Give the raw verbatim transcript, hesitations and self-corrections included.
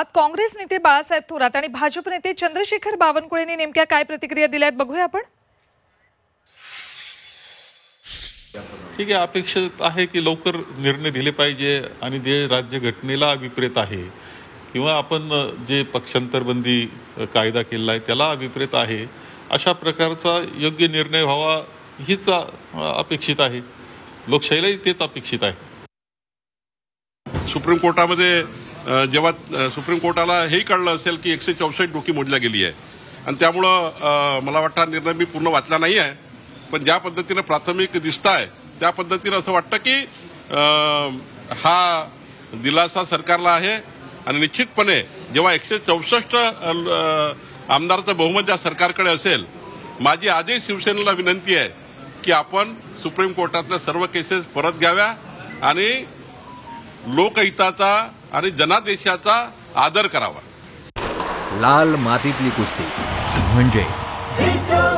काँग्रेस नेते बाळासाहेब थोरात आणि भाजप नेते चंद्रशेखर बावनकुळेंनी नेमक्या काय प्रतिक्रिया दिल्यात बघूया आपण. ठीक आहे, अपेक्षित आहे की लवकर निर्णय दिले पाहिजे आणि जे राज्यघटनेला अभिप्रेत आहे किंवा आपण जे पक्षांतरबंदी कायदा केलेला आहे त्याला अभिप्रेत आहे अशा प्रकारचा योग्य निर्णय व्हावा हीच अपेक्षित आहे. लोकशाहीलाही तेच अपेक्षित आहे. सुप्रीम कोर्टामध्ये जेव्हा सुप्रीम कोर्टाला हेही कळलं असेल की एकशे चौसष्ट डोकी मोडल्या गेली आहे आणि त्यामुळं मला वाटतं हा निर्णय मी पूर्ण वाचला नाही आहे, पण ज्या पद्धतीनं प्राथमिक दिसत आहे त्या पद्धतीनं असं वाटतं की हा दिलासा सरकारला आहे आणि निश्चितपणे जेव्हा एकशे चौसष्ट आमदाराचं बहुमत ज्या सरकारकडे असेल, माझी आजही शिवसेनेला विनंती आहे की आपण सुप्रीम कोर्टातल्या सर्व केसेस परत घ्याव्या आणि लोकहिताचा आणि जनादेशाचा आदर करावा. लाल मातीतली कुस्ती म्हणजे